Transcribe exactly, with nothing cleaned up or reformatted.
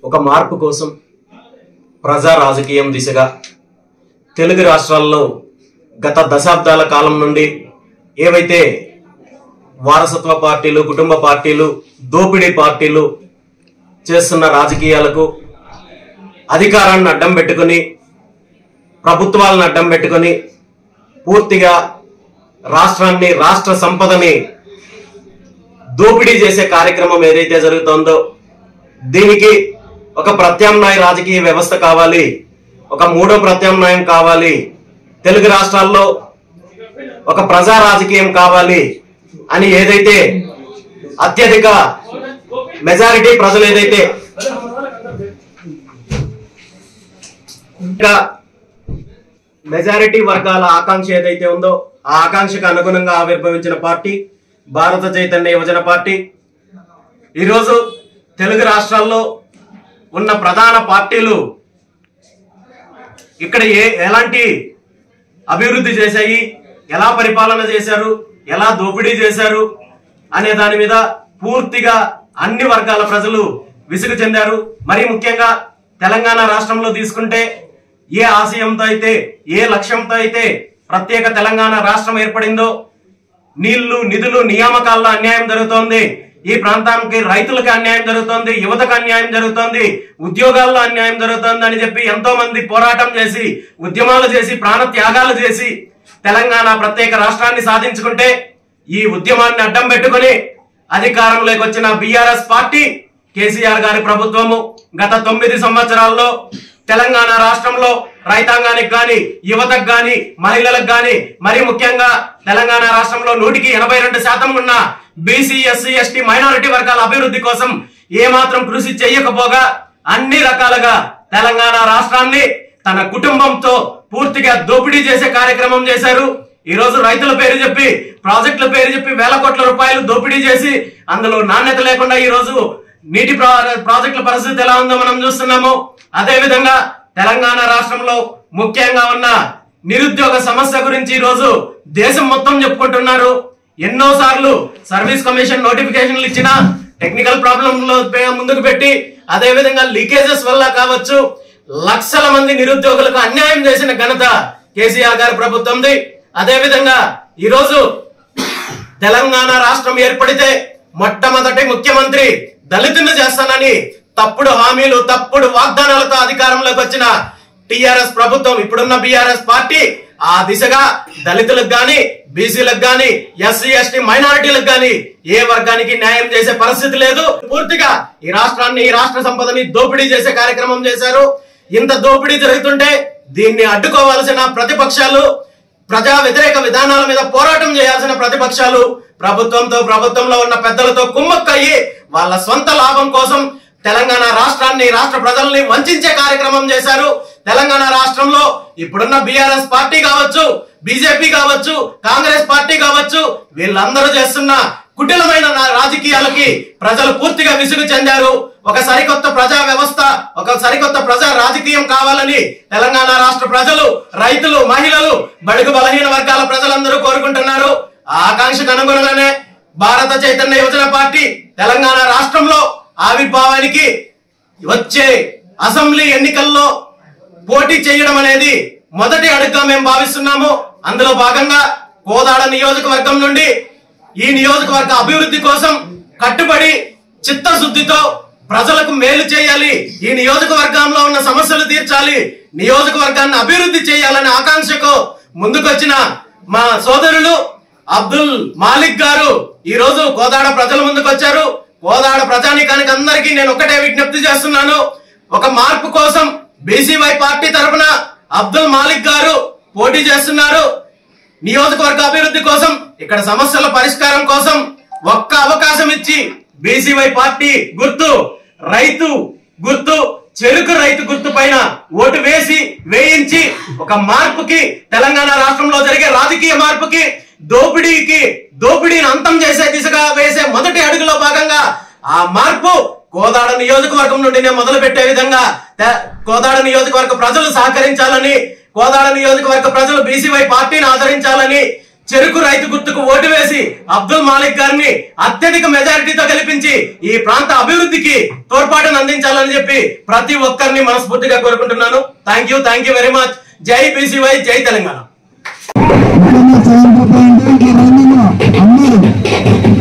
ఒక మార్పు కోసం ప్రజా రాజకీయం దిశగా తెలుగు రాష్ట్రాల్లో గత దశాబ్దాల కాలం నుండి ఏవైతే వారసత్వ పార్టీలు, కుటుంబ పార్టీలు, దోపిడీ పార్టీలు చేస్తున్న రాజకీయాలకు అధికారాన్ని అడ్డం పెట్టుకొని, ప్రభుత్వాలను అడ్డం పెట్టుకొని పూర్తిగా రాష్ట్రాన్ని, రాష్ట్ర సంపదని దోపిడీ చేసే కార్యక్రమం ఏదైతే జరుగుతుందో దీనికి ఒక ప్రత్యామ్నాయ రాజకీయ వ్యవస్థ కావాలి, ఒక మూడో ప్రత్యామ్నాయం కావాలి, తెలుగు రాష్ట్రాల్లో ఒక ప్రజా రాజకీయం కావాలి అని ఏదైతే అత్యధిక మెజారిటీ ప్రజలు ఏదైతే ఇంకా మెజారిటీ వర్గాల ఆకాంక్ష ఏదైతే ఉందో ఆ ఆకాంక్షకు అనుగుణంగా ఆవిర్భవించిన పార్టీ భారత చైతన్య యువజన పార్టీ. ఈరోజు తెలుగు రాష్ట్రాల్లో ఉన్న ప్రధాన పార్టీలు ఇక్కడ ఏ ఎలాంటి అభివృద్ధి చేశాయి, ఎలా పరిపాలన చేశారు, ఎలా దోపిడీ చేశారు అనే దాని మీద పూర్తిగా అన్ని వర్గాల ప్రజలు విసుగు చెందారు. మరి ముఖ్యంగా తెలంగాణ రాష్ట్రంలో తీసుకుంటే ఏ ఆశయంతో అయితే, ఏ లక్ష్యంతో అయితే ప్రత్యేక తెలంగాణ రాష్ట్రం ఏర్పడిందో, నీళ్లు, నిధులు, నియామకాల్లో అన్యాయం జరుగుతోంది, ఈ ప్రాంతానికి రైతులకు అన్యాయం జరుగుతోంది, యువతకు అన్యాయం జరుగుతోంది, ఉద్యోగాల్లో అన్యాయం జరుగుతోంది అని చెప్పి ఎంతో మంది పోరాటం చేసి, ఉద్యమాలు చేసి, ప్రాణ త్యాగాలు చేసి తెలంగాణ ప్రత్యేక రాష్ట్రాన్ని సాధించుకుంటే ఈ ఉద్యమాన్ని అడ్డం పెట్టుకుని అధికారంలోకి వచ్చిన బీఆర్ఎస్ పార్టీ, కేసీఆర్ గారి ప్రభుత్వము గత తొమ్మిది సంవత్సరాల్లో తెలంగాణ రాష్ట్రంలో రైతాంగానికి గాని, యువతకు గాని, మహిళలకు గాని, మరి ముఖ్యంగా తెలంగాణ రాష్ట్రంలో నూటికి ఎనభై రెండు శాతం ఉన్న బీసీ, ఎస్సీ, ఎస్టీ, మైనారిటీ వర్గాల అభివృద్ధి కోసం ఏమాత్రం కృషి చేయకపోగా అన్ని రకాలుగా తెలంగాణ రాష్ట్రాన్ని తన కుటుంబంతో పూర్తిగా దోపిడీ చేసే కార్యక్రమం చేశారు. ఈ రోజు రైతుల పేరు చెప్పి, ప్రాజెక్టుల పేరు చెప్పి వేల కోట్ల రూపాయలు దోపిడీ చేసి అందులో నాణ్యత లేకుండా ఈ రోజు నీటి ప్రాజెక్టుల పరిస్థితి ఎలా ఉందో మనం చూస్తున్నాము. అదే విధంగా తెలంగాణ రాష్ట్రంలో ముఖ్యంగా ఉన్న నిరుద్యోగ సమస్య గురించి ఈ రోజు దేశం మొత్తం చెప్పుకుంటున్నారు. ఎన్నో సార్లు సర్వీస్ కమిషన్ నోటిఫికేషన్లు ఇచ్చిన టెక్నికల్ ప్రాబ్లమ్ లో ముందుకు పెట్టి, అదే విధంగా లీకేజెస్ వల్ల కావచ్చు లక్షల మంది నిరుద్యోగులకు అన్యాయం చేసిన ఘనత కేసీఆర్ గారి ప్రభుత్వంది. అదే విధంగా ఈ రోజు తెలంగాణ రాష్ట్రం ఏర్పడితే మొట్టమొదటి ముఖ్యమంత్రి దళితులను చేస్తానని తప్పుడు హామీలు, తప్పుడు వాగ్దానాలతో అధికారంలోకి వచ్చిన టిఆర్ఎస్ ప్రభుత్వం, ఇప్పుడున్న బీఆర్ఎస్ పార్టీ ఆ దిశగా దళితులకు గాని, బీసీలకు గాని, ఎస్సీ, ఎస్టీ, మైనారిటీలకు గాని ఏ వర్గానికి న్యాయం చేసే పరిస్థితి లేదు. పూర్తిగా ఈ రాష్ట్రాన్ని, ఈ రాష్ట్ర సంపదని దోపిడీ చేసే కార్యక్రమం చేశారు. ఇంత దోపిడీ జరుగుతుంటే దీన్ని అడ్డుకోవాల్సిన ప్రతిపక్షాలు, ప్రజా వ్యతిరేక విధానాల మీద పోరాటం చేయాల్సిన ప్రతిపక్షాలు ప్రభుత్వంతో, ప్రభుత్వంలో ఉన్న పెద్దలతో కుమ్మక్కయ్యి వాళ్ళ సొంత లాభం కోసం తెలంగాణ రాష్ట్రాన్ని, రాష్ట్ర ప్రజల్ని వంచే కార్యక్రమం చేశారు. తెలంగాణ రాష్ట్రంలో ఇప్పుడున్న బీఆర్ఎస్ పార్టీ కావచ్చు, బీజేపీ కావచ్చు, కాంగ్రెస్ పార్టీ కావచ్చు, వీళ్ళందరూ చేస్తున్న కుటిలమైన రాజకీయాలకి ప్రజలు పూర్తిగా విసుగు చెందారు. ఒక సరికొత్త ప్రజా వ్యవస్థ, ఒక సరికొత్త ప్రజా రాజకీయం కావాలని తెలంగాణ రాష్ట్ర ప్రజలు, రైతులు, మహిళలు, బడుగు బలహీన వర్గాల ప్రజలందరూ కోరుకుంటున్నారు. ఆ ఆకాంక్షకు అనుగుణంగానే భారత చైతన్య యువజన పార్టీ తెలంగాణ రాష్ట్రంలో ఆవిర్భావానికి వచ్చే అసెంబ్లీ ఎన్నికల్లో పోటీ చేయడం అనేది మొదటి అడుగుగా మేము భావిస్తున్నాము. అందులో భాగంగా కోదాడ నియోజకవర్గం నుండి ఈ నియోజకవర్గ అభివృద్ధి కోసం కట్టుబడి చిత్తశుద్ధితో ప్రజలకు మేలు చేయాలి, ఈ నియోజకవర్గంలో ఉన్న సమస్యలు తీర్చాలి, నియోజకవర్గాన్ని అభివృద్ధి చేయాలనే ఆకాంక్షకు ముందుకొచ్చిన మా సోదరులు అబ్దుల్ మాలిక్ గారు ఈ రోజు కోదాడ ప్రజల ముందుకు వచ్చారు. కోదాడ ప్రజానీకానికి అందరికీ నేను ఒకటే విజ్ఞప్తి చేస్తున్నాను. ఒక మార్పు కోసం బీసీవై పార్టీ తరఫున అబ్దుల్ మాలిక్ గారు పోటీ చేస్తున్నారు. నియోజకవర్గ అభివృద్ధి కోసం, ఇక్కడ సమస్యల పరిష్కారం కోసం ఒక్క అవకాశం ఇచ్చి బీసీవై పార్టీ గుర్తు రైతు గుర్తు, చెరుకు రైతు గుర్తు పైన ఓటు వేసి వేయించి ఒక మార్పుకి, తెలంగాణ రాష్ట్రంలో జరిగే రాజకీయ మార్పుకి, దోపిడీకి దోపిడీని అంతం చేసే దిశగా వేసే మొదటి అడుగులో భాగంగా ఆ మార్పు కోదాడ నియోజకవర్గం నుండినే మొదలు పెట్టే విధంగా కోదాడ నియోజకవర్గ ప్రజలు సహకరించాలని, కోదాడ నియోజకవర్గ ప్రజలు బీసీవై పార్టీని ఆదరించాలని చెరుకు రైతు గుర్తుకు ఓటు వేసి అబ్దుల్ మాలిక్ గారిని అత్యధిక మెజారిటీతో గెలిపించి ఈ ప్రాంత అభివృద్ధికి తోడ్పాటును అందించాలని చెప్పి ప్రతి ఒక్కరిని మనస్ఫూర్తిగా కోరుకుంటున్నాను. Thank you thank you very much. జై బీసీవై, జై తెలంగాణ.